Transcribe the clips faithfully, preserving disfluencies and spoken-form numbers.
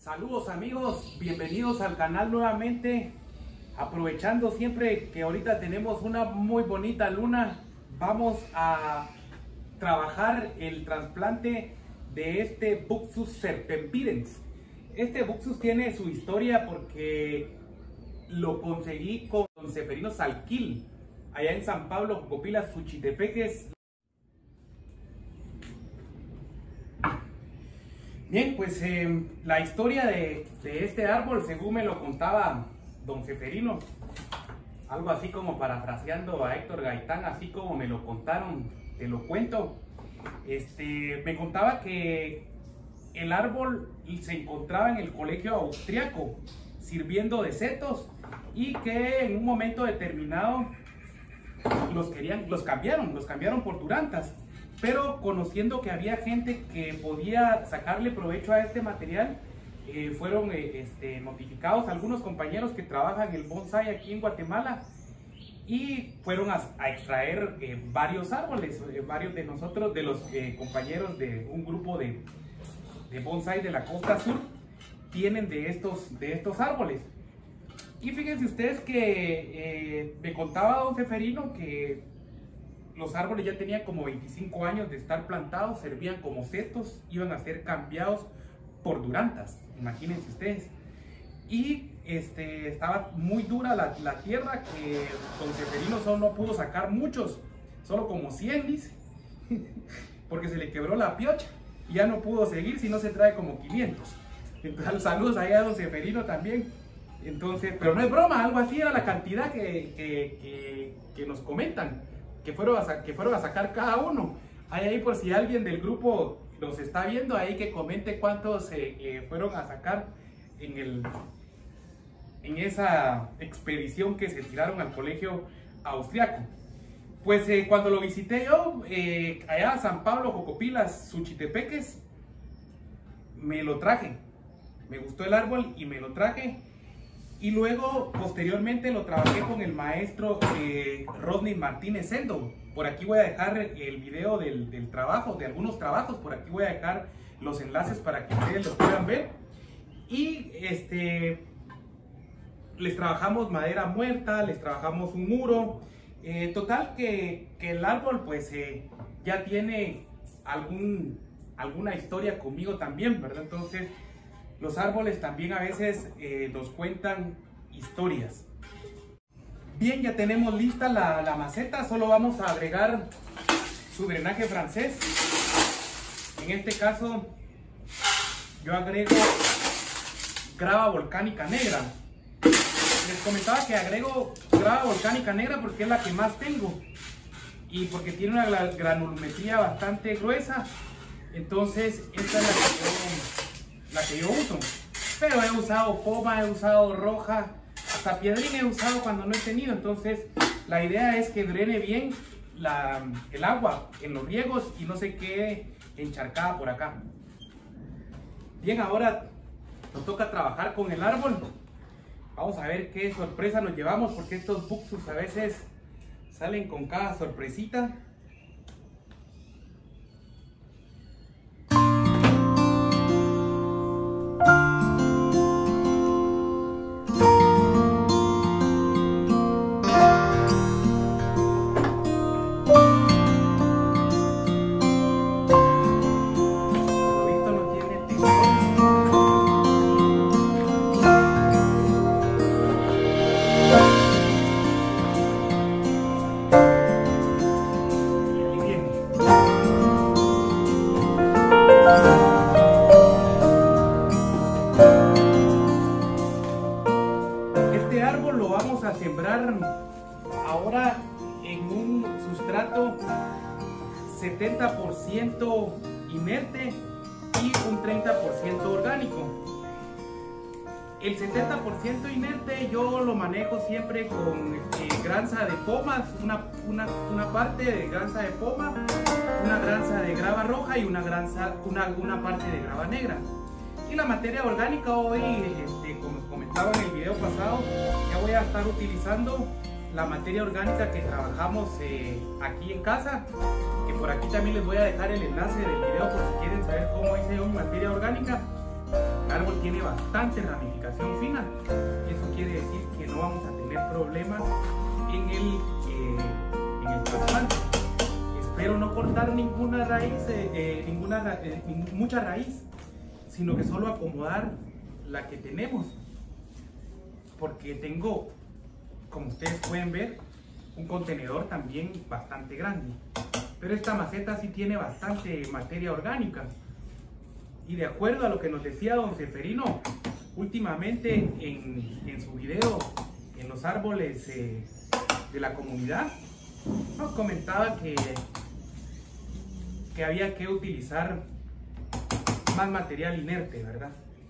Saludos amigos, bienvenidos al canal nuevamente. Aprovechando siempre que ahorita tenemos una muy bonita luna, vamos a trabajar el trasplante de este Buxus serpempirens. Este Buxus tiene su historia porque lo conseguí con Seferino Salquil, allá en San Pablo, Jocopilas, Suchitepeques. Bien, pues eh, la historia de, de este árbol, según me lo contaba don Seferino, algo así como parafraseando a Héctor Gaitán, así como me lo contaron, te lo cuento. Este, me contaba que el árbol se encontraba en el colegio austriaco, sirviendo de setos, y que en un momento determinado los querían, los cambiaron, los cambiaron por durantas. Pero conociendo que había gente que podía sacarle provecho a este material, eh, fueron eh, este, notificados algunos compañeros que trabajan el bonsai aquí en Guatemala y fueron a, a extraer eh, varios árboles. Eh, varios de nosotros, de los eh, compañeros de un grupo de, de bonsai de la costa sur, tienen de estos, de estos árboles. Y fíjense ustedes que eh, me contaba don Seferino que los árboles ya tenían como veinticinco años de estar plantados, servían como setos, iban a ser cambiados por durantas, imagínense ustedes. Y este, estaba muy dura la, la tierra, que don Seferino solo no pudo sacar muchos, solo como cien, dice, porque se le quebró la piocha y ya no pudo seguir, si no se trae como quinientos. Entonces, saludos allá a don Seferino también. Entonces, pero no es broma, algo así era la cantidad que, que, que, que nos comentan. Que fueron, a, que fueron a sacar cada uno. Ahí, ahí por si alguien del grupo los está viendo, ahí que comente cuántos eh, eh, fueron a sacar en, el, en esa expedición que se tiraron al colegio austriaco. Pues eh, cuando lo visité yo, eh, allá a San Pablo, Jocopilas, Suchitepeques, me lo traje. Me gustó el árbol y me lo traje. Y luego, posteriormente, lo trabajé con el maestro eh, Rodney Martínez Sendo. Por aquí voy a dejar el video del, del trabajo, de algunos trabajos. Por aquí voy a dejar los enlaces para que ustedes los puedan ver. Y este, les trabajamos madera muerta, les trabajamos un muro. Eh, total que, que el árbol pues eh, ya tiene algún, alguna historia conmigo también, ¿verdad? Entonces, los árboles también a veces eh, nos cuentan historias. Bien, ya tenemos lista la, la maceta, solo vamos a agregar su drenaje francés. En este caso, yo agrego grava volcánica negra. Les comentaba que agrego grava volcánica negra porque es la que más tengo y porque tiene una granulometría bastante gruesa. Entonces, esta es la que yo... la que yo uso, pero he usado poma, he usado roja, hasta piedrín he usado cuando no he tenido. Entonces la idea es que drene bien la, el agua en los riegos y no se quede encharcada por acá. Bien, ahora nos toca trabajar con el árbol. Vamos a ver qué sorpresa nos llevamos, porque estos Buxus a veces salen con cada sorpresita. Sembrar ahora en un sustrato setenta por ciento inerte y un treinta por ciento orgánico. El setenta por ciento inerte yo lo manejo siempre con eh, granza de pomas, una, una, una parte de granza de poma, una granza de grava roja y una, granza, una, una parte de grava negra. Y la materia orgánica hoy, este, como comentaba en el video pasado, ya voy a estar utilizando la materia orgánica que trabajamos eh, aquí en casa, que por aquí también les voy a dejar el enlace del video por si quieren saber cómo hice yo mi materia orgánica. El árbol tiene bastante ramificación fina. Eso quiere decir que no vamos a tener problemas en el, eh, en el trasplante. Espero no cortar ninguna raíz, eh, eh, ninguna, eh, mucha raíz, sino que solo acomodar la que tenemos, porque tengo, como ustedes pueden ver, un contenedor también bastante grande, pero esta maceta sí tiene bastante materia orgánica. Y de acuerdo a lo que nos decía don Ceferino últimamente en, en su video en los árboles eh, de la comunidad, nos comentaba que, que había que utilizar más material inerte, ¿verdad?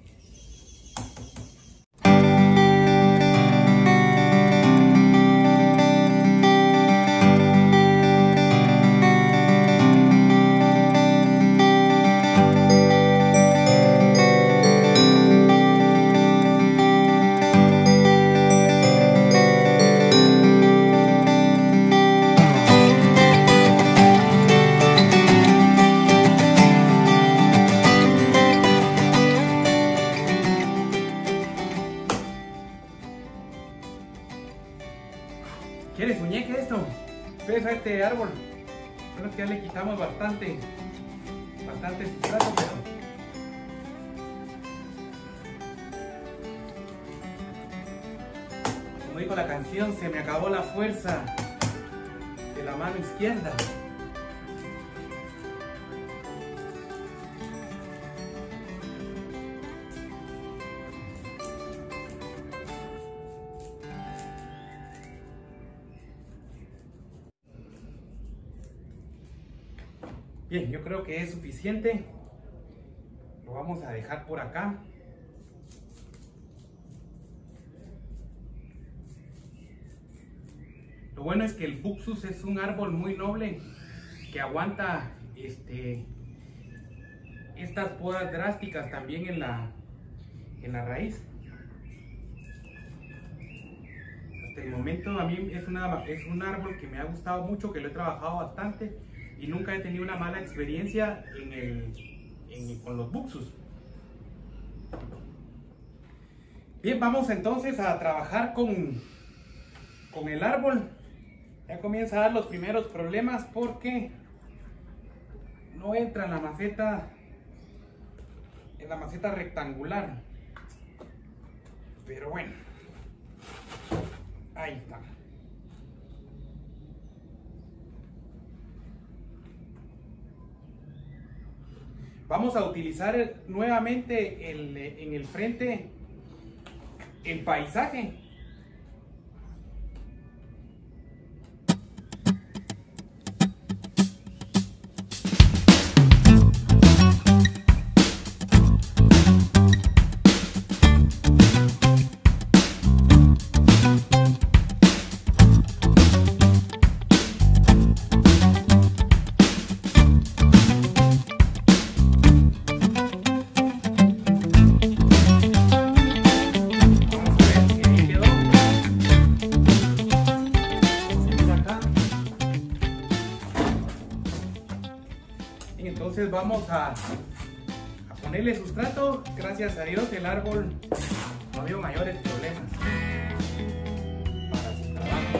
¿Quieres uñeque esto? ¿Ves a este árbol? Bueno, es que ya le quitamos bastante, bastante sustrato, pero como dijo la canción, se me acabó la fuerza de la mano izquierda. Bien, yo creo que es suficiente. Lo vamos a dejar por acá. Lo bueno es que el Buxus es un árbol muy noble que aguanta este, estas podas drásticas también en la, en la raíz. Hasta el momento a mí es, una, es un árbol que me ha gustado mucho, que lo he trabajado bastante. Y nunca he tenido una mala experiencia en el, en, con los Buxus. Bien, vamos entonces a trabajar con, con el árbol. Ya comienza a dar los primeros problemas porque no entra en la maceta, en la maceta rectangular. Pero bueno, ahí está. Vamos a utilizar nuevamente el, en el frente el paisaje. Entonces vamos a, a ponerle sustrato. Gracias a Dios el árbol no dio mayores problemas para su trabajo.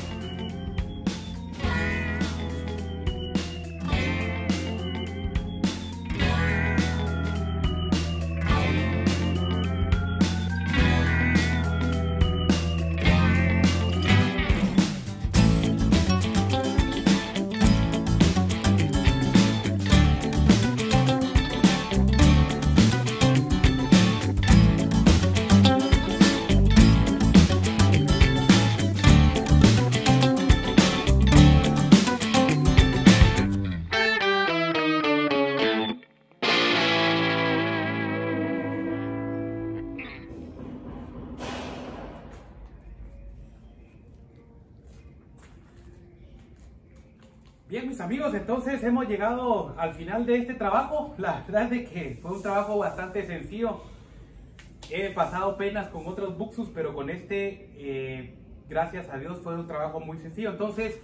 Bien, mis amigos, entonces hemos llegado al final de este trabajo. La verdad es de que fue un trabajo bastante sencillo. He pasado penas con otros Buxus, pero con este, eh, gracias a Dios, fue un trabajo muy sencillo. Entonces,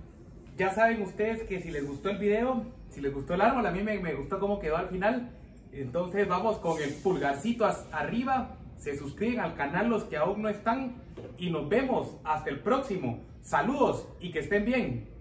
ya saben ustedes que si les gustó el video, si les gustó el árbol, a mí me, me gustó cómo quedó al final. Entonces vamos con el pulgarcito arriba, se suscriben al canal los que aún no están y nos vemos hasta el próximo. Saludos y que estén bien.